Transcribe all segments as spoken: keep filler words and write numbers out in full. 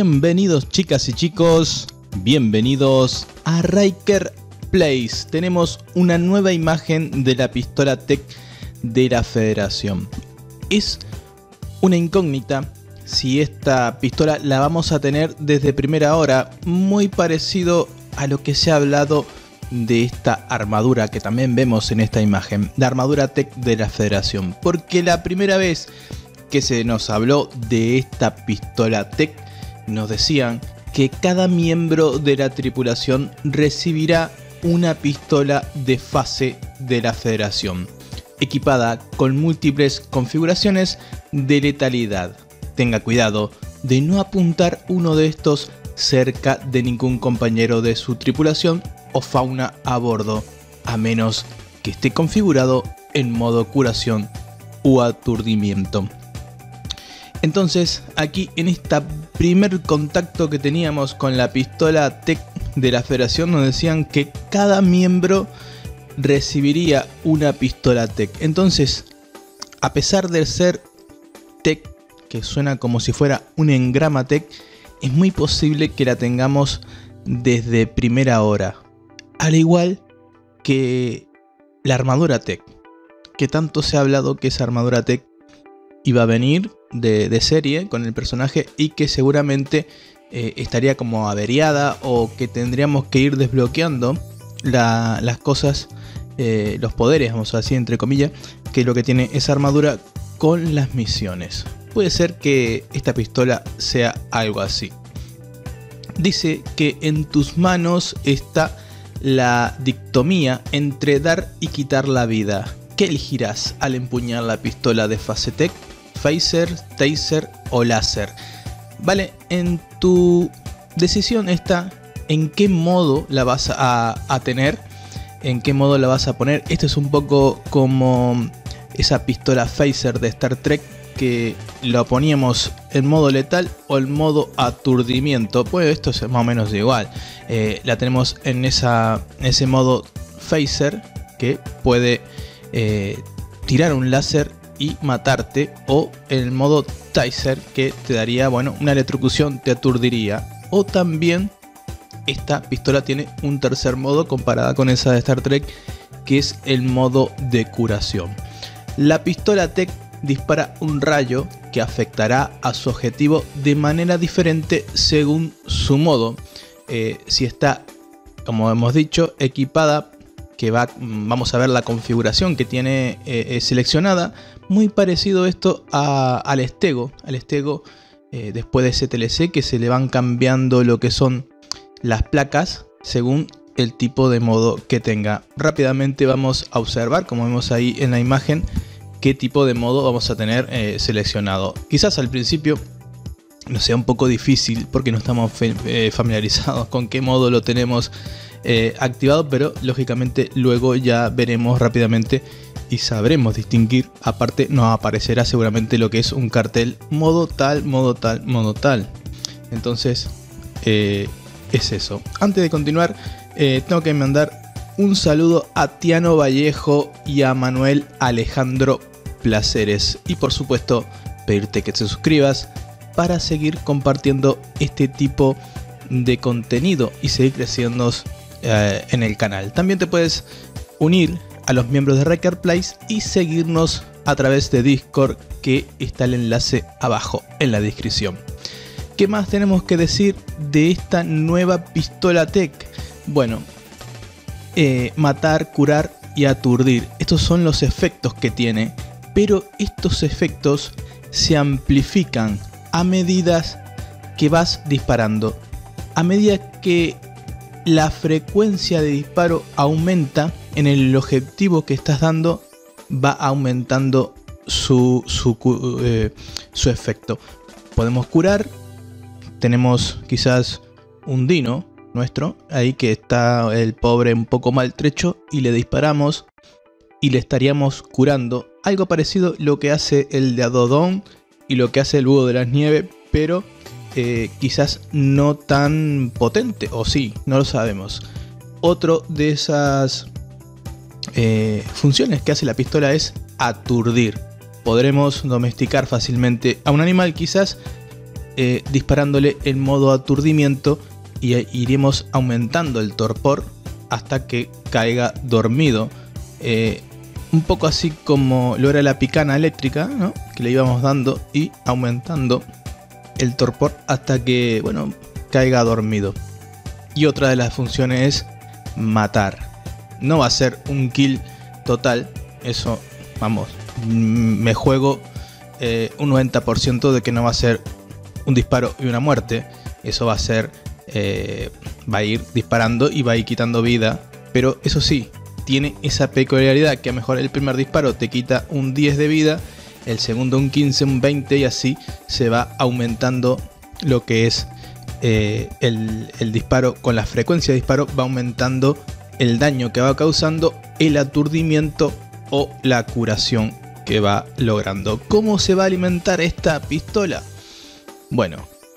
Bienvenidos chicas y chicos, bienvenidos a Ryker Plays. Tenemos una nueva imagen de la pistola T E C de la Federación. Es una incógnita si esta pistola la vamos a tener desde primera hora, muy parecido a lo que se ha hablado de esta armadura que también vemos en esta imagen, la armadura T E C de la Federación, porque la primera vez que se nos habló de esta pistola T E C nos decían que cada miembro de la tripulación recibirá una pistola de fase de la Federación, equipada con múltiples configuraciones de letalidad. Tenga cuidado de no apuntar uno de estos cerca de ningún compañero de su tripulación o fauna a bordo, a menos que esté configurado en modo curación u aturdimiento. Entonces, aquí en este primer contacto que teníamos con la pistola T E C de la Federación nos decían que cada miembro recibiría una pistola T E C. Entonces, a pesar de ser T E C, que suena como si fuera un engrama T E C, es muy posible que la tengamos desde primera hora. Al igual que la armadura T E C, que tanto se ha hablado que esa armadura T E C iba a venir de, de serie con el personaje y que seguramente eh, estaría como averiada o que tendríamos que ir desbloqueando la, las cosas, eh, los poderes, vamos a decir entre comillas, que es lo que tiene esa armadura con las misiones. Puede ser que esta pistola sea algo así. Dice que en tus manos está la dicotomía entre dar y quitar la vida. ¿Qué elegirás al empuñar la pistola de fase T E C? Phaser, Taser o Láser. Vale, en tu decisión está en qué modo la vas a, a tener, en qué modo la vas a poner. Esto es un poco como esa pistola Phaser de Star Trek, que lo poníamos en modo letal o en modo aturdimiento. Pues esto es más o menos igual. Eh, la tenemos en esa, ese modo Phaser, que puede eh, tirar un láser y matarte, o el modo Taser, que te daría, bueno, una electrocución, te aturdiría. O también esta pistola tiene un tercer modo comparada con esa de Star Trek, que es el modo de curación. La pistola T E C dispara un rayo que afectará a su objetivo de manera diferente según su modo. Eh, si está, como hemos dicho, equipada, que va, vamos a ver la configuración que tiene eh, seleccionada, muy parecido esto a, al Stego, al Stego eh, después de ese T L C, que se le van cambiando lo que son las placas según el tipo de modo que tenga. Rápidamente vamos a observar, como vemos ahí en la imagen, qué tipo de modo vamos a tener eh, seleccionado. Quizás al principio nos sea un poco difícil porque no estamos eh, familiarizados con qué modo lo tenemos eh, activado, pero lógicamente luego ya veremos rápidamente y sabremos distinguir. Aparte nos aparecerá seguramente lo que es un cartel modo tal, modo tal, modo tal. Entonces eh, es eso. Antes de continuar, eh, tengo que mandar un saludo a Tiano Vallejo y a Manuel Alejandro Placeres, y por supuesto pedirte que te suscribas para seguir compartiendo este tipo de contenido y seguir creciendo eh, en el canal. También te puedes unir a los miembros de Ryker Plays y seguirnos a través de Discord, que está el enlace abajo en la descripción. ¿Qué más tenemos que decir de esta nueva pistola T E C? Bueno, eh, matar, curar y aturdir. Estos son los efectos que tiene, pero estos efectos se amplifican a medida que vas disparando. A medida que la frecuencia de disparo aumenta en el objetivo que estás dando, va aumentando su, su, eh, su efecto. Podemos curar. Tenemos quizás un dino nuestro ahí que está el pobre un poco maltrecho, y le disparamos y le estaríamos curando. Algo parecido lo que hace el de Adodón y lo que hace el búho de las nieves, pero eh, quizás no tan potente, o sí, no lo sabemos. Otro de esas eh, funciones que hace la pistola es aturdir. Podremos domesticar fácilmente a un animal quizás eh, disparándole en modo aturdimiento y iremos aumentando el torpor hasta que caiga dormido. Eh, un poco así como lo era la picana eléctrica, ¿no? Que le íbamos dando y aumentando el torpor hasta que, bueno, caiga dormido. Y otra de las funciones es matar. No va a ser un kill total, eso, vamos, me juego eh, un noventa por ciento de que no va a ser un disparo y una muerte. Eso va a ser, eh, va a ir disparando y va a ir quitando vida, pero eso sí, tiene esa peculiaridad que a lo mejor el primer disparo te quita un diez de vida, el segundo un quince, un veinte y así se va aumentando lo que es eh, el, el disparo. Con la frecuencia de disparo va aumentando el daño que va causando, el aturdimiento o la curación que va logrando. ¿Cómo se va a alimentar esta pistola? Bueno,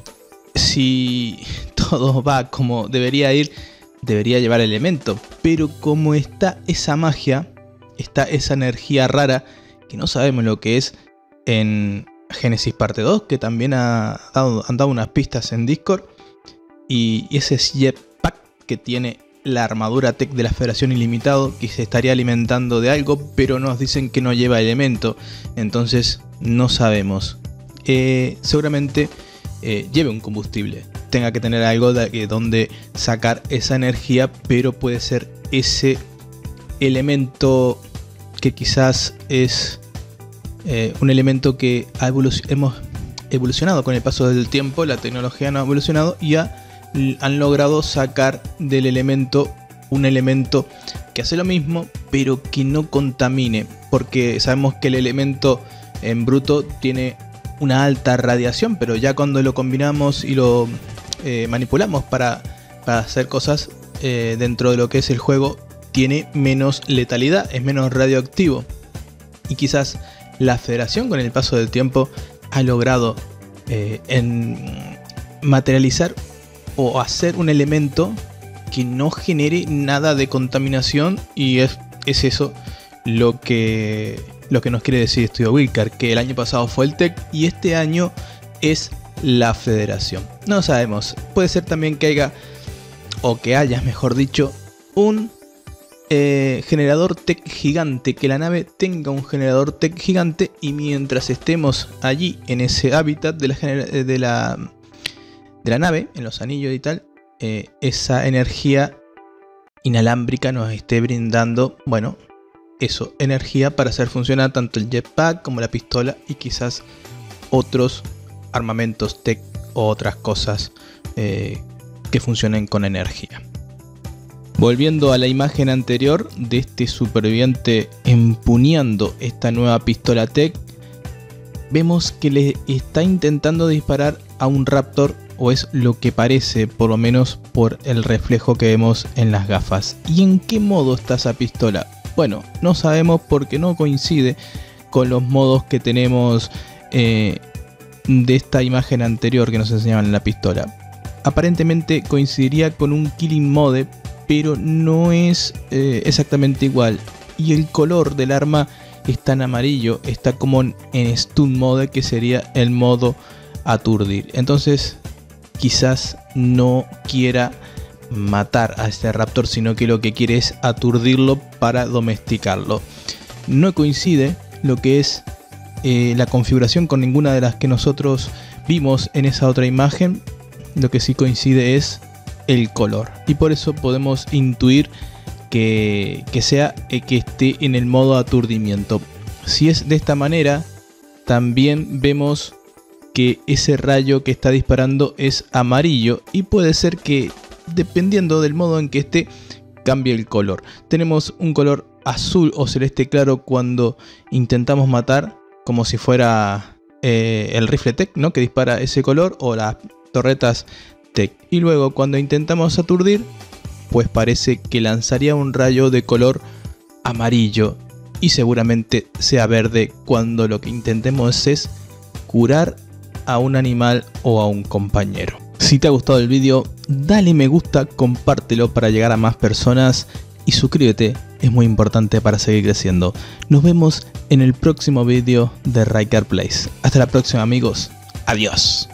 si todo va como debería ir, debería llevar elemento, pero como está esa magia, está esa energía rara que no sabemos lo que es en Génesis parte dos, que también ha dado, han dado unas pistas en Discord, y ese jetpack que tiene la armadura tech de la Federación Ilimitado, que se estaría alimentando de algo, pero nos dicen que no lleva elemento, entonces no sabemos. Eh, seguramente eh, lleve un combustible, tenga que tener algo de donde sacar esa energía, pero puede ser ese elemento que quizás es eh, un elemento que ha evolu- hemos evolucionado con el paso del tiempo, la tecnología no ha evolucionado y ha han logrado sacar del elemento un elemento que hace lo mismo pero que no contamine, porque sabemos que el elemento en bruto tiene una alta radiación, pero ya cuando lo combinamos y lo eh, manipulamos para, para hacer cosas eh, dentro de lo que es el juego, tiene menos letalidad, es menos radioactivo, y quizás la Federación con el paso del tiempo ha logrado eh, en materializar o hacer un elemento que no genere nada de contaminación, y es, es eso lo que, lo que nos quiere decir Estudio Wilcar, que el año pasado fue el Tech y este año es la Federación. No sabemos, puede ser también que haya, o que haya mejor dicho, un eh, generador Tech gigante, que la nave tenga un generador Tech gigante y mientras estemos allí en ese hábitat de la, de la de la nave, en los anillos y tal, eh, esa energía inalámbrica nos esté brindando, bueno, eso, energía para hacer funcionar tanto el jetpack como la pistola y quizás otros armamentos tech o otras cosas eh, que funcionen con energía. Volviendo a la imagen anterior de este superviviente empuñando esta nueva pistola tech, vemos que le está intentando disparar a un raptor, o es lo que parece, por lo menos por el reflejo que vemos en las gafas. ¿Y en qué modo está esa pistola? Bueno, no sabemos porque no coincide con los modos que tenemos eh, de esta imagen anterior que nos enseñaban en la pistola. Aparentemente coincidiría con un Killing Mode, pero no es eh, exactamente igual. Y el color del arma está en amarillo, está como en Stun Mode, que sería el modo aturdir. Entonces quizás no quiera matar a este raptor, sino que lo que quiere es aturdirlo para domesticarlo. No coincide lo que es eh, la configuración con ninguna de las que nosotros vimos en esa otra imagen. Lo que sí coincide es el color, y por eso podemos intuir que, que sea eh, que esté en el modo aturdimiento. Si es de esta manera, también vemos que ese rayo que está disparando es amarillo, y puede ser que dependiendo del modo en que esté cambie el color. Tenemos un color azul o celeste claro cuando intentamos matar, como si fuera eh, el rifle tech, ¿no?, que dispara ese color, o las torretas tech, y luego cuando intentamos aturdir pues parece que lanzaría un rayo de color amarillo, y seguramente sea verde cuando lo que intentemos es curar a un animal o a un compañero. Si te ha gustado el vídeo, dale me gusta, compártelo para llegar a más personas y suscríbete, es muy importante para seguir creciendo. Nos vemos en el próximo vídeo de Ryker Plays. Hasta la próxima, amigos. Adiós.